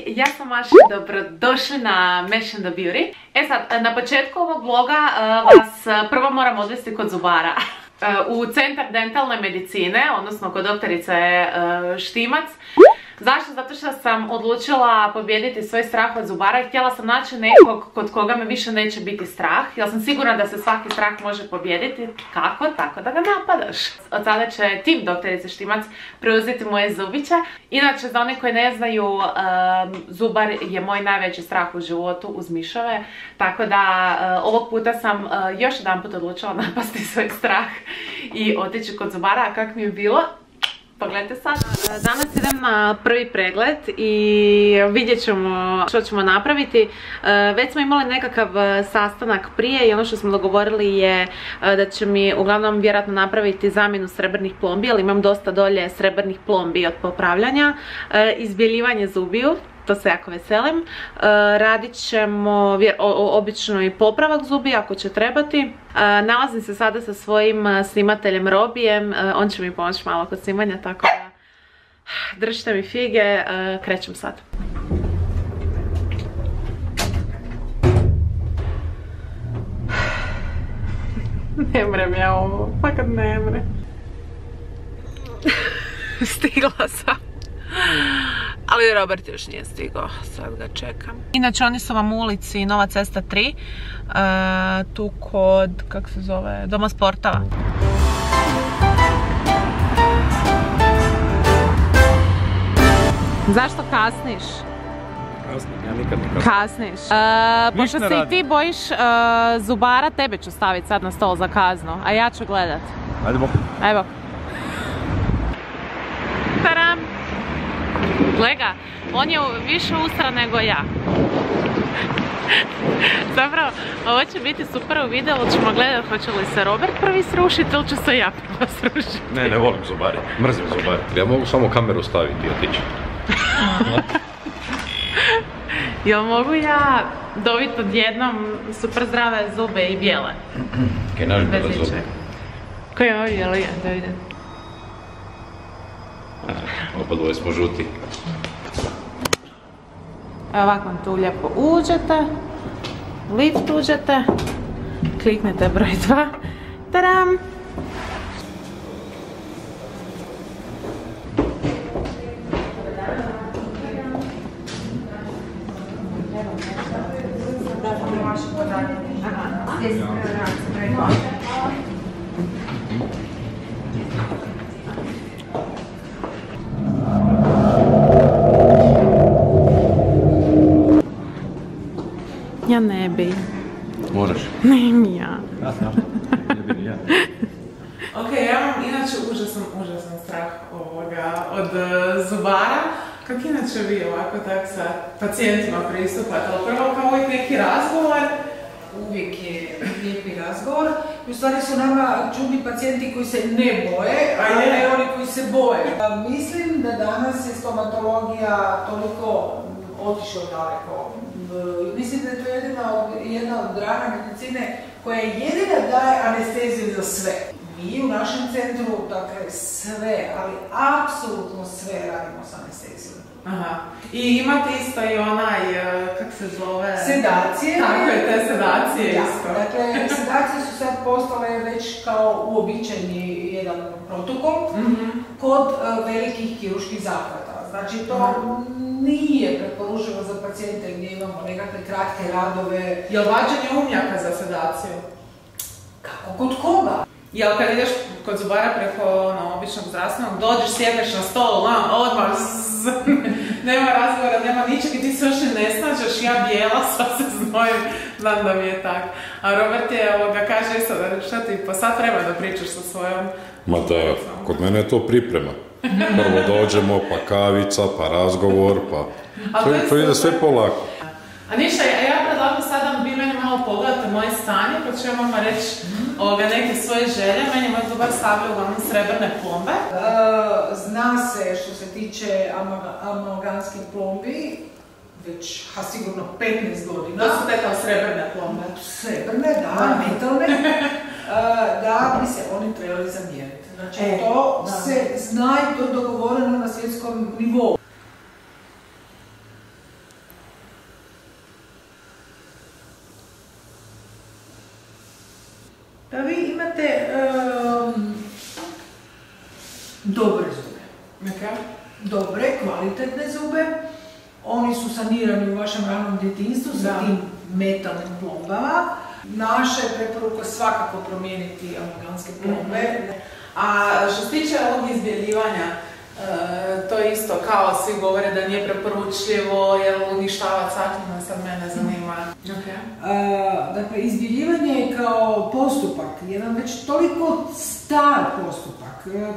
ja sam Maša, dobrodošli na Mesh and the Beauty. Sad, na početku ovog vloga vas prvo moram odvesti kod zubara. U centar dentalne medicine, odnosno kod doktorice Štimac. Zašto? Zato što sam odlučila pobijediti svoj strah od zubara i htjela sam naći nekog kod koga me više neće biti strah. Jer sam sigurna da se svaki strah može pobijediti. Kako? Tako da ga napadaš. Od sada će tim doktorice Štimac preuzeti moje zubiće. Inače, za one koji ne znaju, zubar je moj najveći strah u životu uz miševe. Tako da ovog puta sam još jedan put odlučila napasti svoj strah i otići kod zubara. A kako mi je bilo? Pogledajte sad. Danas idem na prvi pregled i vidjet ćemo što ćemo napraviti. Već smo imali nekakav sastanak prije i ono što smo dogovorili je da će mi uglavnom vjerojatno napraviti zamjenu srebrnih plombi, ali imam dosta dolje srebrnih plombi od popravljanja. Izbjeljivanje zubiju. To se jako veselim. Radit ćemo obično i popravak zubi ako će trebati. Nalazim se sada sa svojim snimateljem Robijem. On će mi pomoći malo kod snimanja, tako da držite mi fige. Krećem sad. Ne mrem ja ovo, pa kad ne mrem. Stigla sam. Ali Robert još nije stigao, sad ga čekam. Inače, oni su vam u ulici Nova cesta 3, tu kod, kako se zove, Doma sportova. Zašto kasniš? Kasnim, ja nikad ne kasnim. Kasniš. Pošto se i ti bojiš zubara, tebe ću staviti sad na stol za kaznu, a ja ću gledat. Ajde bok. Evo. Taram! Glega, on je više ustra nego ja. Zapravo, ovo će biti super u videu, ćemo gledati hoće li se Robert prvi srušiti ili ću se ja prvo srušiti. Ne volim zubari, mrzim zubari. Ja mogu samo kameru staviti i otići. Jel mogu ja dobiti odjednom super zdrave zube i bijele? Kaj naš bijele zube? Koji je ovo bijeli? Da vidim. Opa dvoje smo žuti. Evo ovako tu lijepo uđete, lift uđete, kliknete broj 2, tadam! Ja ne bi. Moraš. Ne mi ja. Ne bi ja. Ok, ja imam inače užasan strah od zubara. Kako inače vi ovako tak sa pacijentima pristupate? Ali prvo kao uvijek neki razgovor? Uvijek je lijepi razgovor. U stvari su nama čudni pacijenti koji se ne boje, a ne oni koji se boje. Mislim da danas je stomatologija toliko otišla daleko. Mislim da je to jedna od grana medicine koja jedina daje anesteziju za sve. Mi u našem centru, dakle, sve, ali apsolutno sve radimo s anestezijom. Aha. I imate isto i onaj, kako se zove? Sedacije. Tako je, te sedacije da, isto. Dakle, sedacije su sad postale već kao uobičajeni jedan protokol kod velikih kirurških zahvata. Znači, to nije preporučivo za pacijente gdje imamo nekakve kratke radove. Je li vađenje umjaka za sedaciju? Kako kod koga? Jel kad ideš kod zubara preko običnog zdravstvenog, dođeš, sjedneš na stol, odmah, nema razgovora, nema ničeg i ti se još ne snađeš, ja bijela, sad se znojim, znam da mi je tako. A Robert je, kaže isto, šta ti po sat vremena pričaš sa svojom... Ma da, kod mene je to priprema. Prvo dođemo, pa kavica, pa razgovor, pa... To ide sve polako. A ništa, ja predlažem sada vi meni malo pogledate moje stanje, pa ću ja vama reći neke svoje želje. Meni je moj zubar stavio uglavnom srebrne plombe. Zna se što se tiče amalgamskih plombi, već sigurno 15 godina. To su te kao srebrne plombe. Srebrne, da, metalne. Da bi se oni trebali zamijeniti. Znači to se zna i to dogovoreno na svjetskom nivou. imate dobre zube. Dobre, kvalitetne zube. Oni su sanirani u vašem ranom djetinjstvu sa tim metalnim plombama. Naša je preporuka svakako promijeniti amalgamske plombe. A što se tiče ovog izbjeljivanja, to je isto kao svi govore da nije preporučljivo jer uništava caklina, sad mene zanima. Dakle, izbjeljivanje je kao postupak, jedan već toliko star postupak.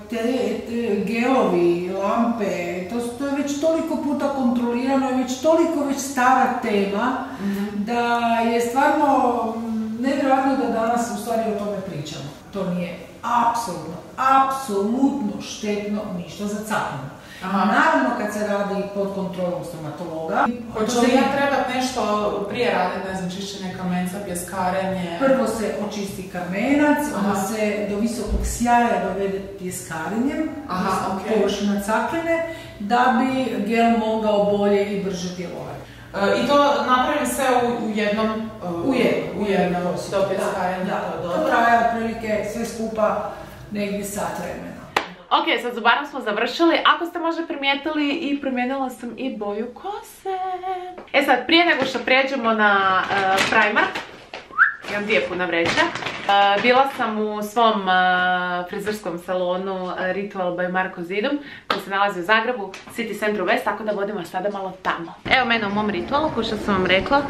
Gelovi, lampe, to je već toliko puta kontrolirano, je već toliko stara tema da je stvarno nevjerojatno da danas u stvari o tome pričamo. To nije apsolutno štetno ništa za caklinu. Naravno kad se radi pod kontrolom stomatologa. Hoće li ja trebat nešto prije raditi, ne znam, čišćenje kamenca, pjeskarenje? Prvo se očisti kamenac, onda se do visokog sjaja dovede pjeskarenjem, površina cakline, da bi gel mogao bolje i brže djelovati. I to napravim sve u jednom do pjeskarenja? To traje otprilike sve skupa negdje sat vremena. Ok, sa zubarom smo završili. Ako ste možda primijetili, i promijenila sam i boju kose. E sad, prije nego što prijeđemo na primer, imam 2 puna vreće. Bila sam u svom frizerskom salonu Ritual by Marko Zidum, koji se nalazi u Zagrebu, City Centru West, tako da vodimo sada malo tamo. Evo mene u mom ritualu, ko što sam vam rekla.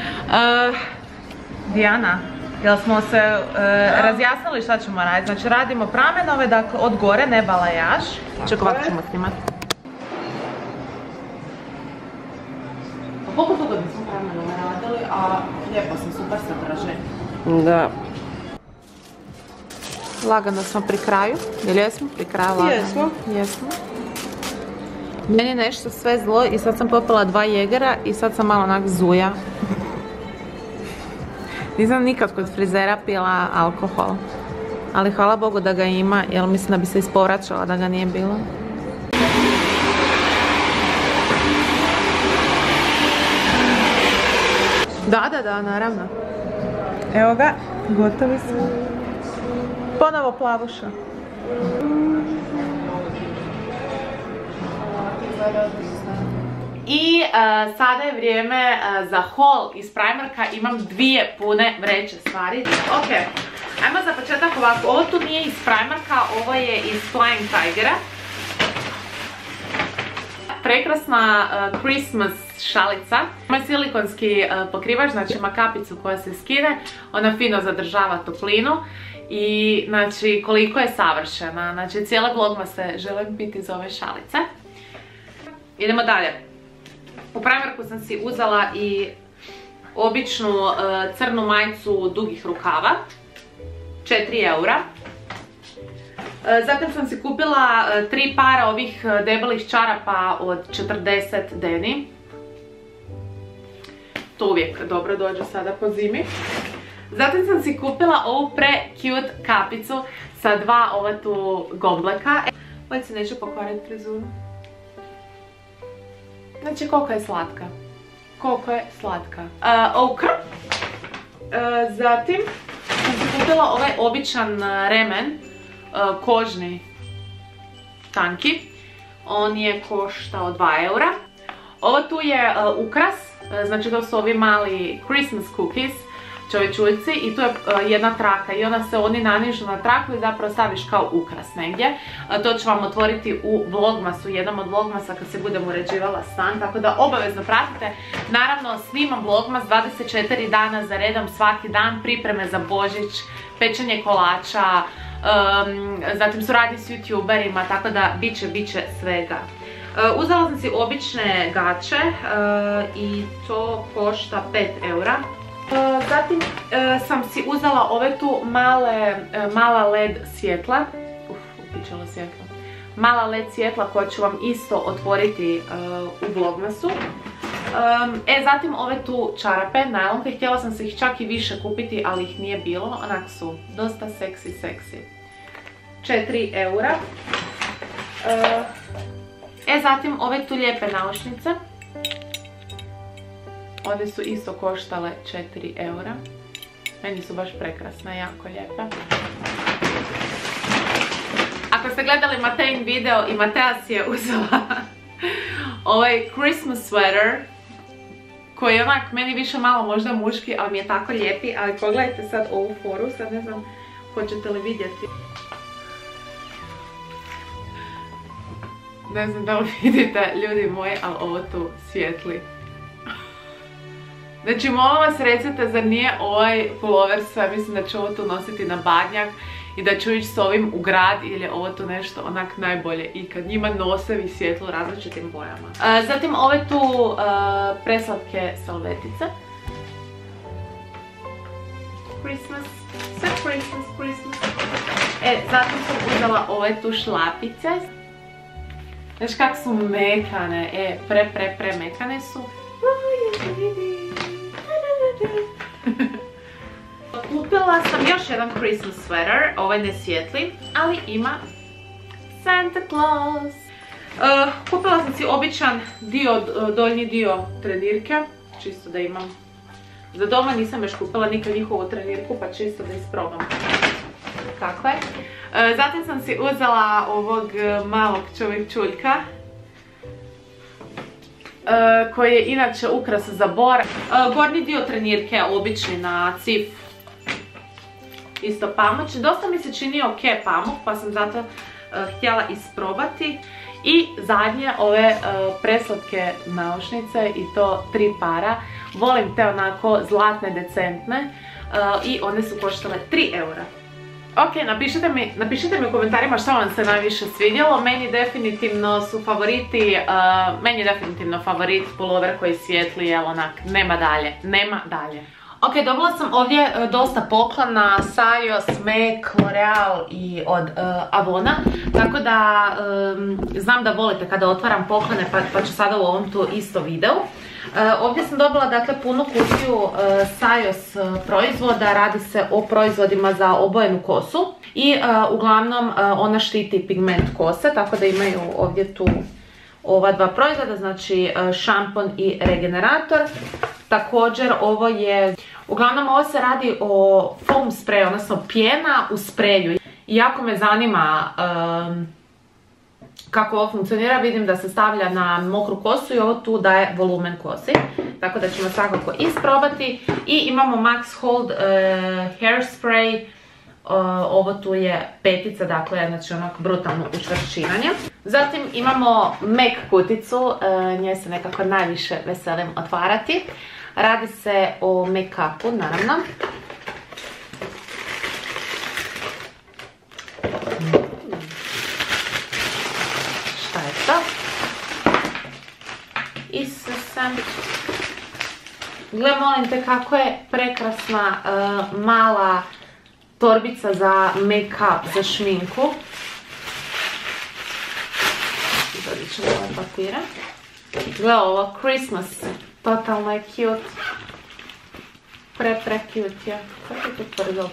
Dijana, jel smo se razjasnili šta ćemo raditi? Znači radimo pramenove, dakle od gore, ne balajaž. Čekaj, ovako ćemo snimati. Koliko dugo nismo pramenove radili, a lijepo sam, super se drže. Da. Lagano smo pri kraju, ili jesmo pri kraju lagano? Jesmo. Meni je nešto sve zlo i sad sam popila 2 jegera i sad sam malo onak zuja. Nisam nikad kod frizera pila alkohol, ali hvala Bogu da ga ima, jer mislim da bi se ispovraćala da ga nije bilo. Da, naravno. Evo ga, gotovi smo. Ponovo plavuša. I sada je vrijeme za haul iz Primarka. Imam 2 pune vreće stvari. Ok, ajmo za početak ovako. Ovo tu nije iz Primarka, ovo je iz Flying Tigera. Prekrasna Christmas šalica. Ima silikonski pokrivač, znači ima kapicu koja se skine. Ona fino zadržava toplinu. I znači koliko je savršena. Znači cijela vlogmase želim piti iz ove šalice. Idemo dalje. U Primarku sam si uzela i običnu crnu majicu dugih rukava. 4 eura. Zatim sam si kupila 3 para ovih debelih čarapa od 40 deni. To uvijek dobro dođe sada po zimi. Zatim sam si kupila ovu pre-cute kapicu sa 2 ova tu gombleka. Ovo se neće pokvariti frizuru. Znači koliko je slatka. Koliko je slatka. Okr. Zatim sam si kupila ovaj običan remen. Kožni. Tanki. On je koštao 2 eura. Ovo tu je ukras. Znači to su ovi mali Christmas cookies. Čovječuljci i tu je jedna traka i onda se oni nanižu na traku i zapravo staviš kao ukras negdje. To ću vam otvoriti u vlogmasu, jednom od vlogmasa kad se budem uređivala stan, tako da obavezno pratite. Naravno snimam vlogmas 24 dana za redom svaki dan, pripreme za Božić, pečenje kolača, zatim suradnji s youtuberima, tako da bit će svega. Uzela sam si obične gače i to košta 5 eura. Zatim sam si uzela ove tu mala led svjetla. Upičalo svjetlo. Mala led svjetla koja ću vam isto otvoriti u vlogmasu. Zatim ove tu čarape, najlonke, htjela sam se ih čak i više kupiti, ali ih nije bilo. Onak su dosta seksi. 4 eura. Zatim ove tu lijepe naušnice. One su isto koštale 4 eura. Meni su baš prekrasne, jako lijepe. Ako ste gledali Matein video i Matea si je uzela ovaj Christmas sweater, koji je onak meni više malo možda muški, ali mi je tako lijepi, ali pogledajte sad ovu foru, sad ne znam hoćete li vidjeti. Ne znam da li vidite, ljudi moji, ali ovo tu svijetli. Znači, molim vas recite, zar nije ovaj pullover sve, mislim da ću ovo tu nositi na Badnjak i da ću ići s ovim u grad, ili je ovo tu nešto onak najbolje i kad njima nosevi svjetlo različitim bojama. Zatim ove tu preslatke salvetice. Christmas, sve Christmas. Zatim sam uzela ove tu šlapice. Znaš kak su mekane, pre mekane su. Kupila sam još jedan Christmas sweater, ovaj ne svijetli, ali ima Santa Claus. Kupila sam si običan donji dio trenirke, čisto da imam. Za doma nisam još kupila nikad njihovu trenirku, pa čisto da isprobam. Tako je. Zatim sam si uzela ovog malog čovječuljka, koji je inače ukras za bor. Gornji dio trenirke, obični na cif, isto pamuč. Dosta mi se čini ok pamuk, pa sam zato htjela isprobati. I zadnje ove preslatke naušnice, i to 3 para. Volim te onako zlatne, decentne, i one su koštale 3 eura. Ok, napišite mi u komentarima što vam se najviše svidjelo. Meni definitivno su favoriti, meni je definitivno favorit pullover koji svijetli, jel onak, nema dalje. Ok, dobila sam ovdje dosta poklona, Sayos, MAC, L'Oreal i od Avona, tako da znam da volite kada otvaram poklone, pa ću sada u ovom tu isto videu. Ovdje sam dobila dakle punu kutiju Sayos proizvoda, radi se o proizvodima za obojenu kosu i uglavnom ona štiti pigment kose, tako da imaju ovdje tu ova 2 proizvoda, znači šampon i regenerator. Također ovo je, uglavnom ovo se radi o foam spray, odnosno pjena u spreju. Jako me zanima kako ovo funkcionira, vidim da se stavlja na mokru kosu i ovo tu daje volumen kosi. Tako da ćemo svakako isprobati. I imamo Max Hold Hairspray, ovo tu je 5, dakle znači onak brutalno učvršćivanje. Zatim imamo MAC kuticu, nje se nekako najviše veselim otvarati. Radi se o make-upu, naravno. Šta je to? Isuse. Gle, molim te kako je prekrasna mala torbica za make-up, za šminku. Zadit ćemo ovaj papira. Gle ovo, Christmas. Totalno je cute. Pre cute je. Kako je to prdo?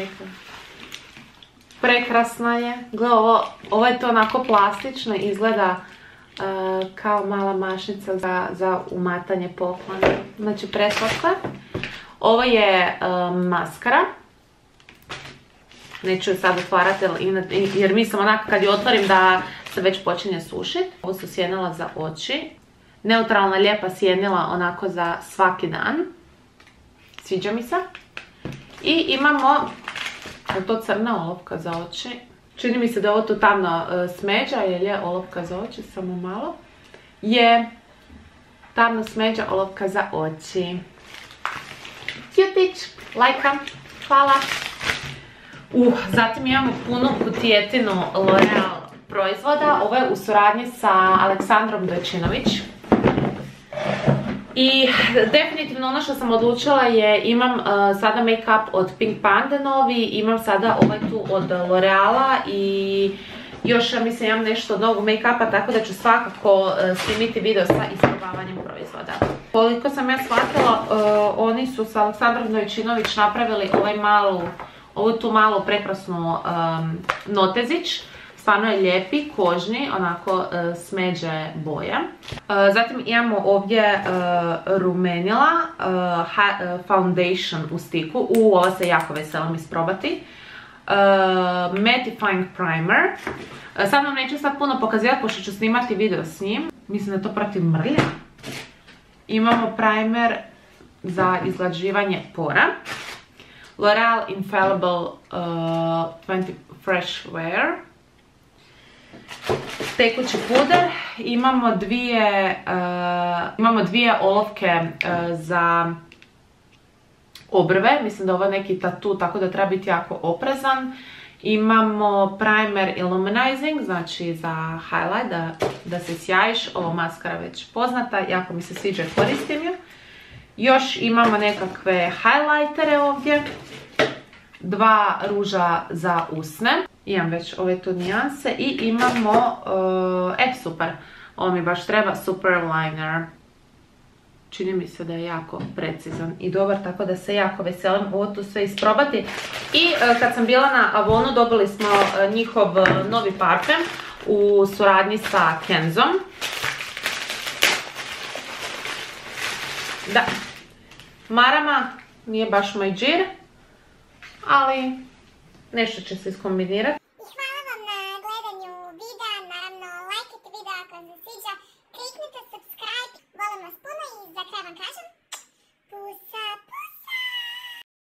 Prekrasna je. Gle ovo je to onako plastično, izgleda kao mala mašnica za umatanje poklona. Znači preslatka. Ovo je maskara. Neću je sad otvarati jer mislim onako kad je otvorim da se već počinje sušiti. Ovo su sjenila za oči. Neutralna lijepa sjenila onako za svaki dan. Sviđa mi se. I imamo, je to crna olovka za oči. Čini mi se da je ovo tu tamno smeđa, jer je olovka za oči, samo malo. Je tamno smeđa olovka za oči. Cutić, lajka, hvala. Zatim imamo punu kutijetinu L'Oreal proizvoda. Ovo je u suradnji sa Aleksandrom Dojčinović. I definitivno ono što sam odlučila je, imam sada make-up od Pink Panda novi, imam sada ovaj tu od L'Oreala i još mislim imam nešto od novog make-upa, tako da ću svakako snimiti video sa isprobavanjem proizvoda. Koliko sam ja shvatila, oni su sa Aleksandrom Dojčinović napravili ovu tu malu prekrasnu notezić. stvarno je lijepi, kožni, onako smeđe boje. Zatim imamo ovdje rumenila, foundation u stiku. Ovo se jako veselim isprobati. Mattifying primer. Sad vam neću sad puno pokazivati, pošto ću snimati video s njim. Mislim da je to protiv mrlja. Imamo primer za izglađivanje pora. L'Oreal Infallible 20 Fresh Wear. Tekući puder. Imamo dvije olovke za obrve. Mislim da ovo je neki tatu, tako da treba biti jako oprezan. Imamo primer Illuminizing, znači za highlight, da se sjajiš. Ovo maskara već poznata, jako mi se sviđa, koristim ju. Još imamo nekakve highlightere ovdje. 2 ruža za usne. Imam već ove tu nijanse. I imamo, super, ovo mi baš treba, super liner. Čini mi se da je jako precizan i dobar, tako da se jako veselim ovo tu sve isprobati. I kad sam bila na Avonu, dobili smo njihov novi parfem u suradnji sa Kenzom. Da, marama nije baš moj džir, ali nešto će se iskombinirati.